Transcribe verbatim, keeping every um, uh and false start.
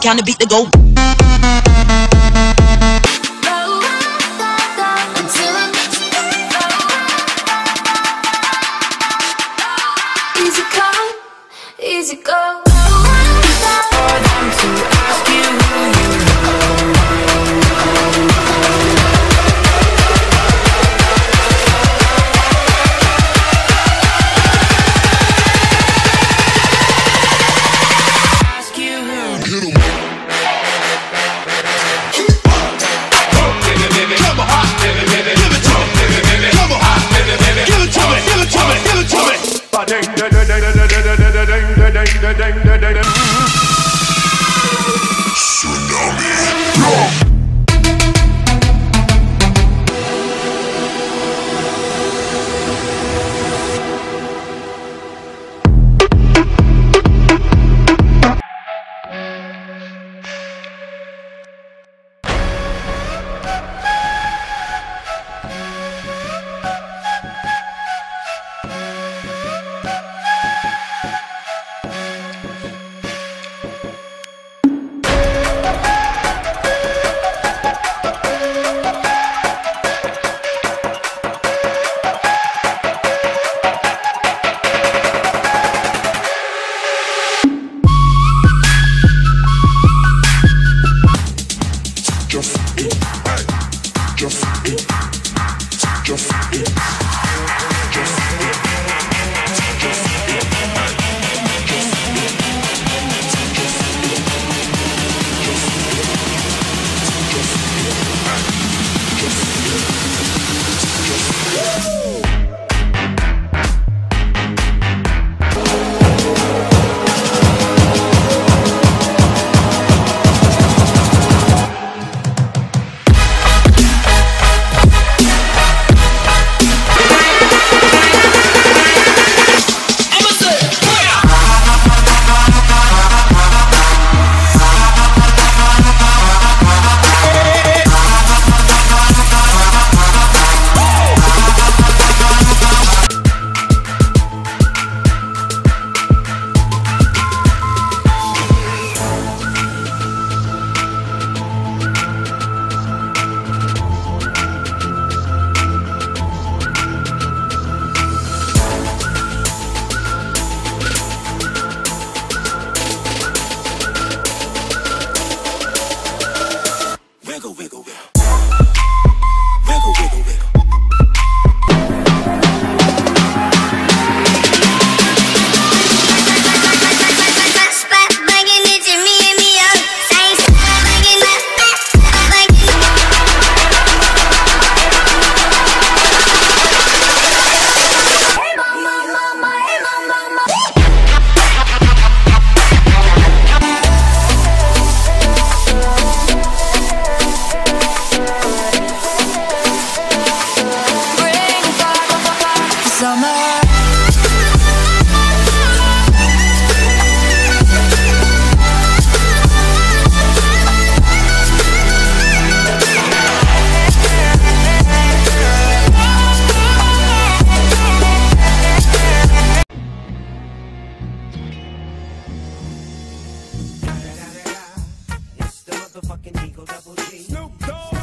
count the beat to go. Easy come, easy go. For them to ask you who you ask you who. Come on, hot, baby, baby, give it to me, baby, baby. Come on, hot, baby, baby, give it to me, give it to me, give it to me. Ba-ding, da da da da da da da da ding, da ding, da ding, da da da. Tsunami. Wiggle, wiggle, wiggle. Wiggle, wiggle, wiggle. It's the motherfucking Eagle Double G. Snoop Dogg.